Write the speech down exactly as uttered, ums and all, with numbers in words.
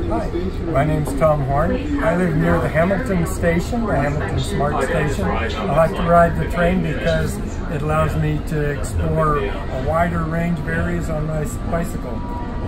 Hi, my name's Tom Horn. I live near the Hamilton station, the Hamilton Smart Station. I like to ride the train because it allows me to explore a wider range of areas on my bicycle.